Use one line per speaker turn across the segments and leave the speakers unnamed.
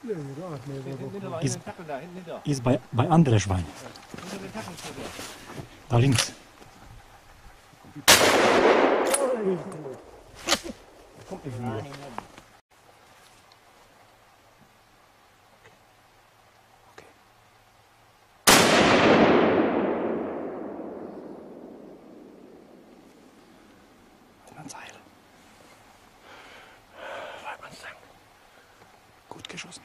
Ist bei anderen Schweinen. Da links. Kommt nicht wieder. Okay. Ein Seil. Gut geschossen.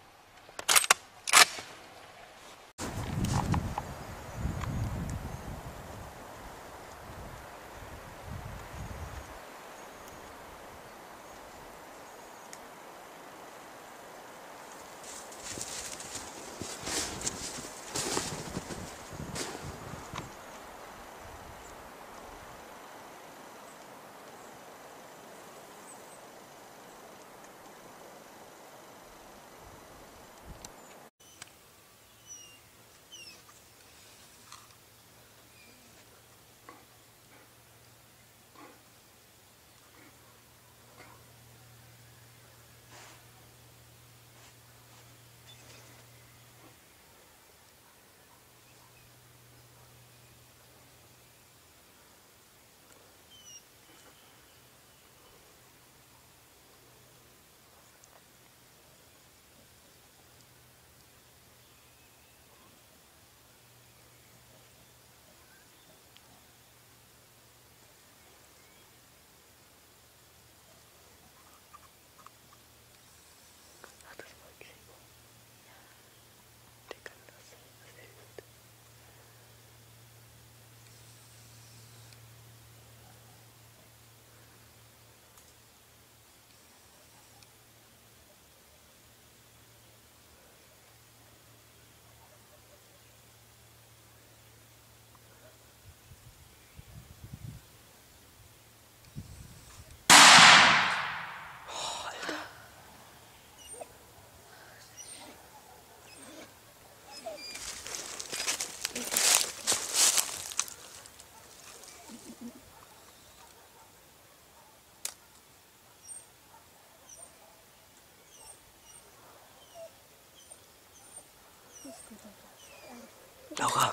Laura!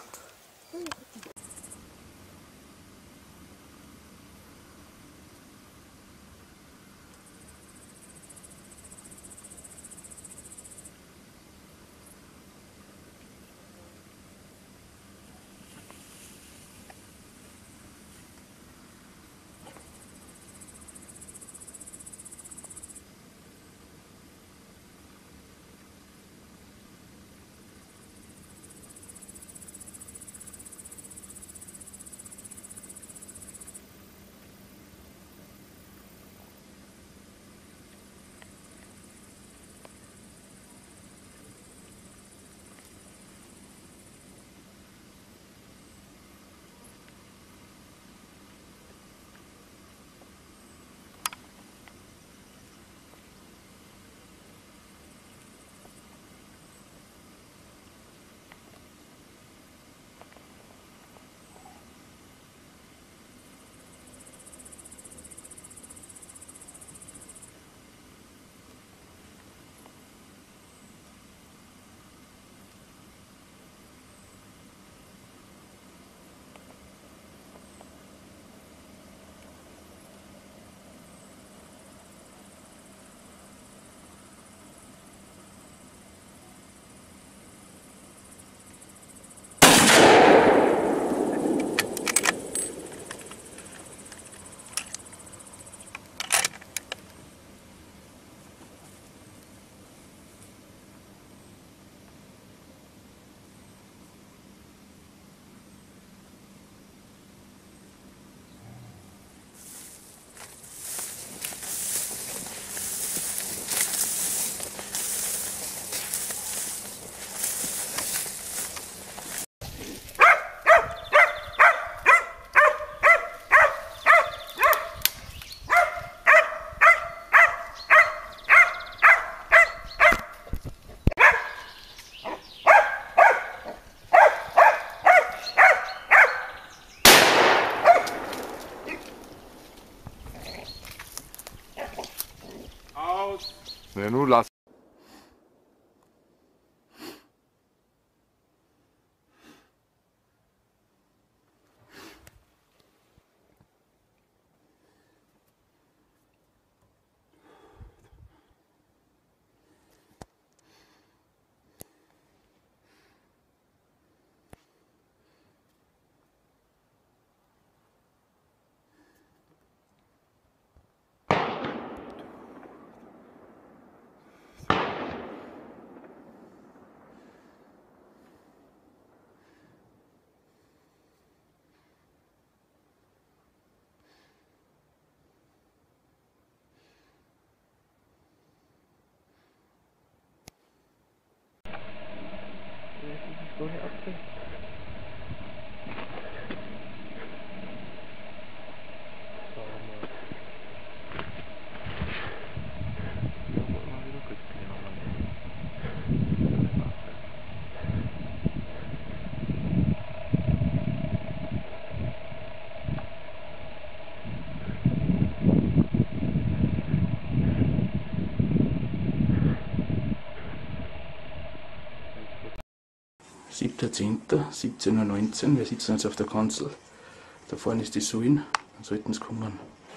(7.10.17:19 Uhr). Wir sitzen jetzt auf der Kanzel. Da vorne ist die Säulen. Dann sollten es kommen.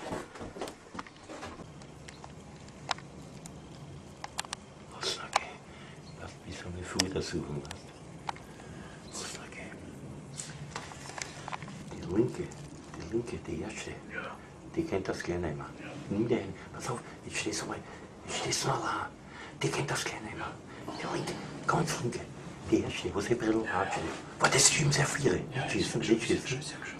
Was okay. Was wie so eine Futtersuchung hast. Was okay. Die linke, die erste.
Ja.
Die kennt das gleich nicht mehr. Nimm den. Pass auf, jetzt stehst du mal. Jetzt stehst du allein. Die kennt das gleich nicht mehr. Die linke, ganz linke. Die erste, wo sie Brille hat. Weil das ist ihm sehr viele. Schießen, nicht schießen.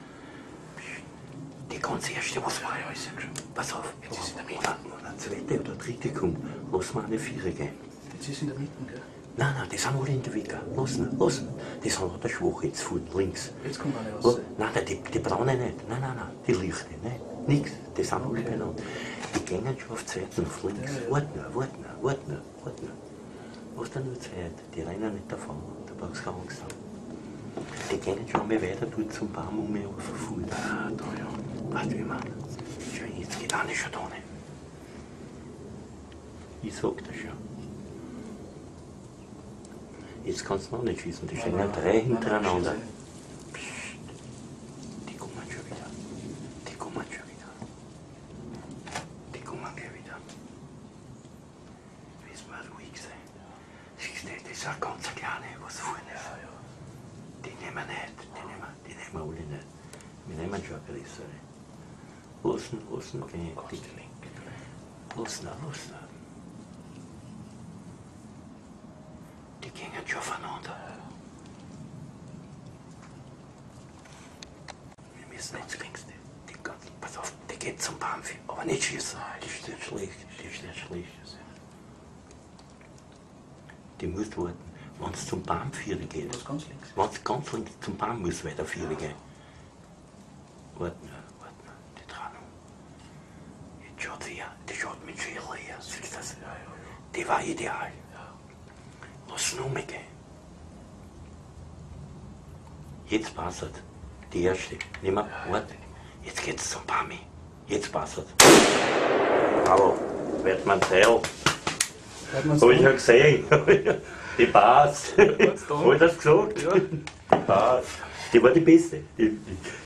Die ganz erste, was war.
Ja, ich sag schon.
Pass auf,
Jetzt ist in der Mitte.
Wenn eine zweite oder dritte kommt, lass mal eine Viere gehen.
Jetzt ist in der Mitte, gell?
Nein, die sind alle in der Wege. Lass ihn. Die sind auch der Schwache jetzt von links.
Jetzt kommt eine raus.
Nein, die braunen nicht. Nein, die Lichter nicht. Nichts. Die sind alle beieinander. Die gehen schon auf die Seiten, auf links. Warte nur. Lass dir nur Zeit. Die rennen nicht davon. Da brauchst du keine Angst haben. Die gehen schon mal weiter dort zum Baum um mich verfolgen.
Ah, da ja.
Weißt du, wie ich meine? Schau, jetzt geht eine schon da nicht. Ich sag das schon. Jetzt kannst du noch nicht schießen, die stehen drei hintereinander. Psst. Die kommen schon wieder. Die kommen gleich wieder. Müssen wir ruhig sein. Siehst du, das ist eine ganz kleine, was vorne ist. Die nehmen wir nicht. Die nehmen wir alle nicht. Wir nehmen schon eine größere. Lassen, gehen. Lassen. Die gehen schon voneinander. Wir müssen jetzt links. Pass auf, die geht zum Baum, aber nicht schießen. Die steht schlecht. Die muss warten. Wenn es zum Baum führen geht.
Was ganz links?
Wenn es ganz links zum Baum muss weiter führen gehen. Warte nur. Die Trennung. Jetzt schaut sie her. Die schaut mit Schäler her. Siehst du das?
Ja.
Die war ideal. Lass ihn umgehen. Jetzt passt es. Die erste. Nimm mal. Warte. Jetzt geht's zum Pami. Jetzt passt es. Hallo. Wird man Teil. Hab ich ja gesehen. Die passt. Hab ich das gesagt?
Ja.
Die passt. Die war die beste.